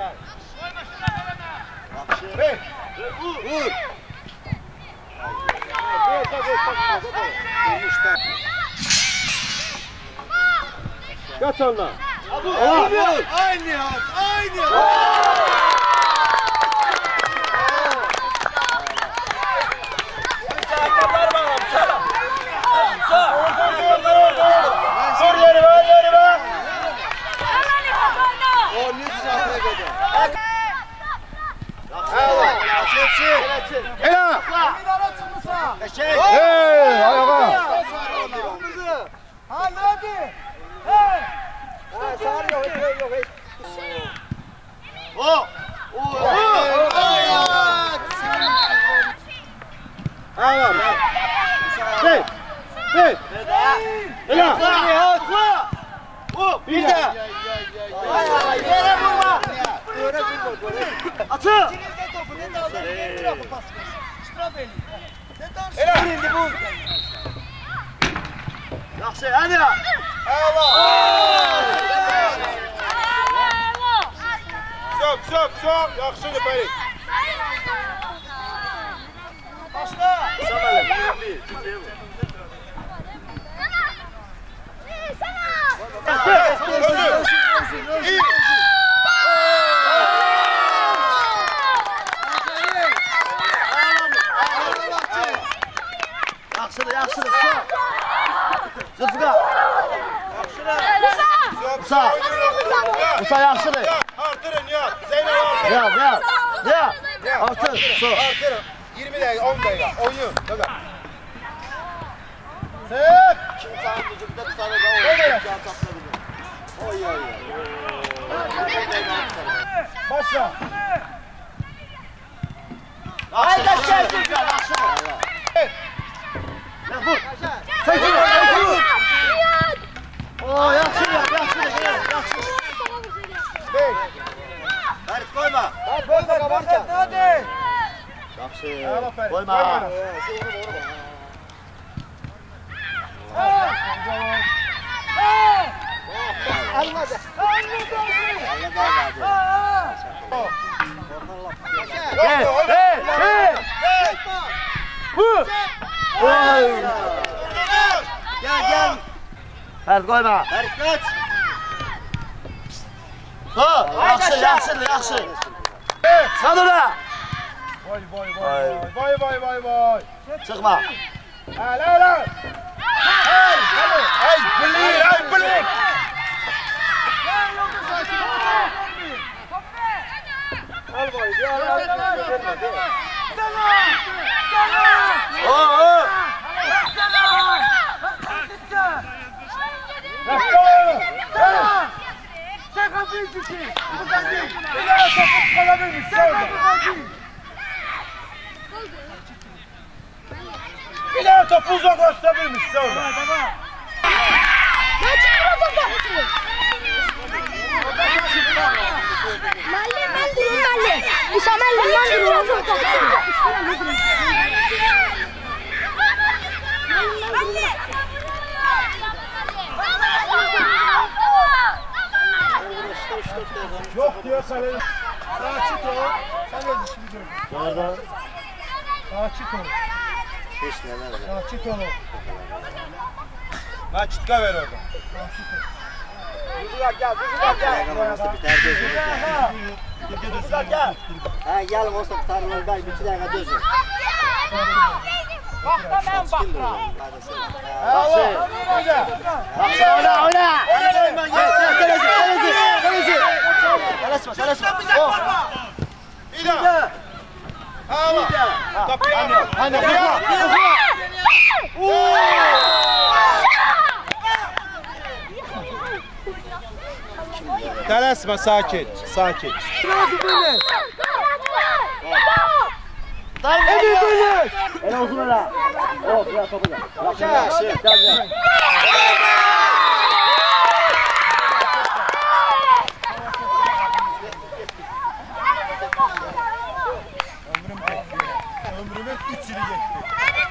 Vur. Kaç ondan? Aynı hat, aynı. Sor yeri ver. O ne saate kadar? Ela! Hey, ayağa! hadi. Hey! O! Ayağım! Hey! Ela! Bir de! Yere vurma. Atı! Yaxşı, hadi! Stop! Yaxşı nöbət. Başla. Yaxşıdır. Zülfüqar. Musa yaxşıdır. Artırın ya. Zeynep Ya. Artır. Artırın. 20 dakika, 10 dakika. Oyun. Tabii. Kimsenin vücudunda tutarız. Oy. Başla. Haydi gelsin. Vur. Çekil. Oo, yaxşı. Harit koyma. Koyma kabarca. Hadi. Yaxşı. Koyma. Almadı. Hey. Vur. Gel. Harit koyma. Harit kaç. Yaxşı. Sadura. Vay. Çıkma. Hala. Ay, bilik. Al boy. Bir daha topu uzaklaştırabilirmiş sonra. Yok diyor sen. Saçık ol. Sen de işini gör. Nerede? Saçık ol. Hiç neler. Saçık ol. Maçıtka ver orada. Gel. Ha gelin olsa tutarlar ben 2 dakika dözün. Bakta ben bakra. Oyna. Kaleci. Bir daha. Ama. Kapıyı Hani Telaşma, sakin. El olsun öyle. Oh, biraz topu da. Gel.